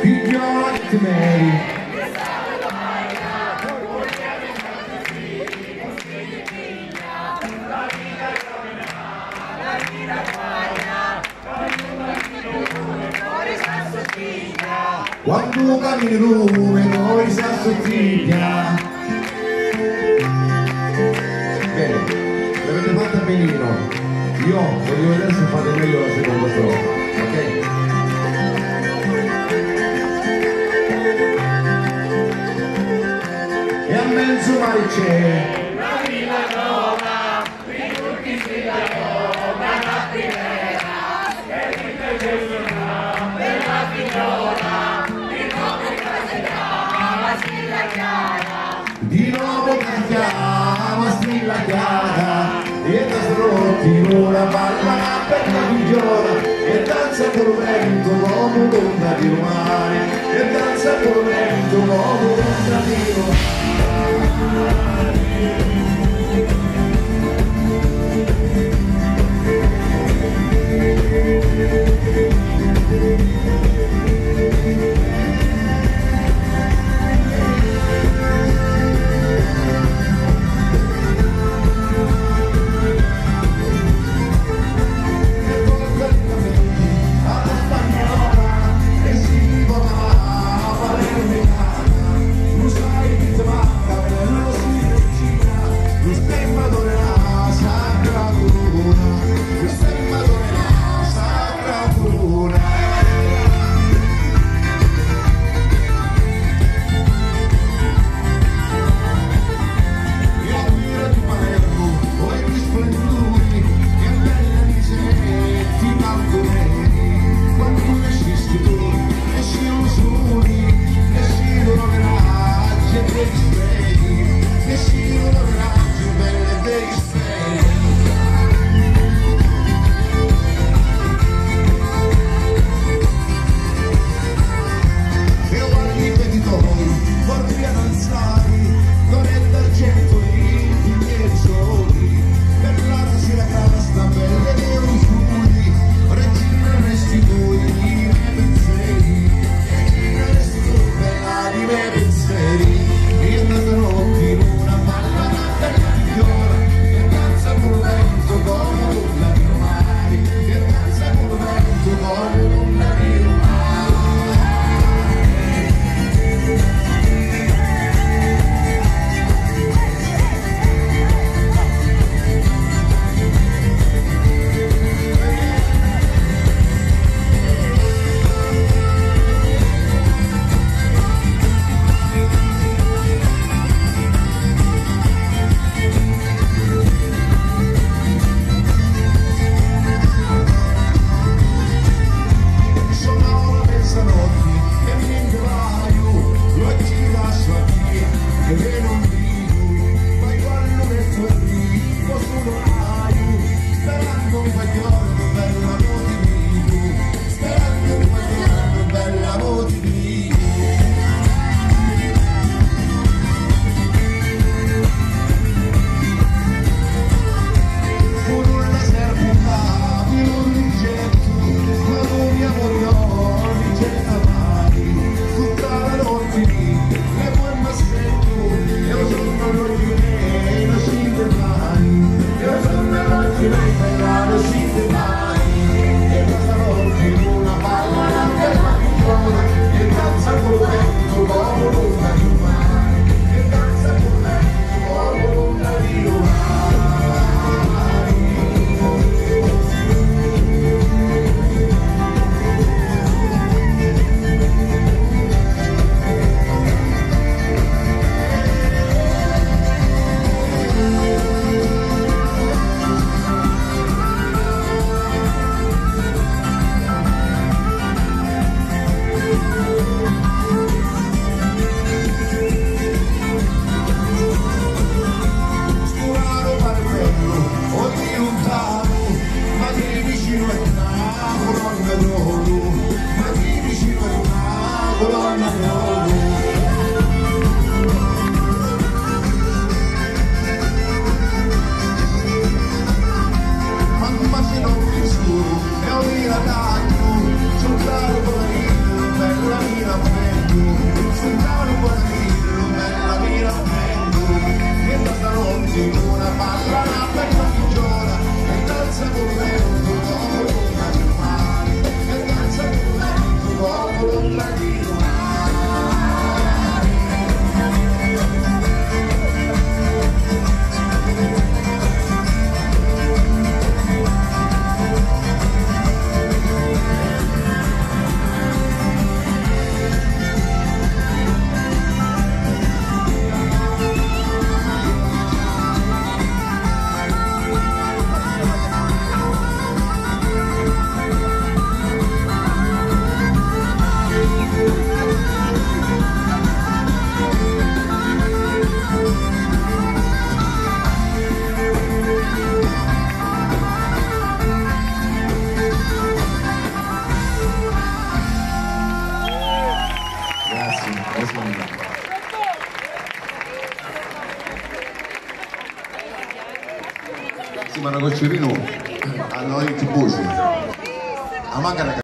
figliola che ti meriti. Quando cammini lume noi si assottiglia. Bene, l'avete fatta benino. Io voglio vedere se fate meglio la seconda strofa, ok? E a mezzo mare c'è la villa nuova, i turchi si la nuova, la primera, e di te Gesù per la figliola, di nuovo si chiama Stilla Chiara, di nuovo si chiama Stilla Chiara, e da strotti ora balla per la figliola, e danza col vento come un'onda di mare, e danza col vento come un'onda di mare. con Cirino a noi tifosi. A mancare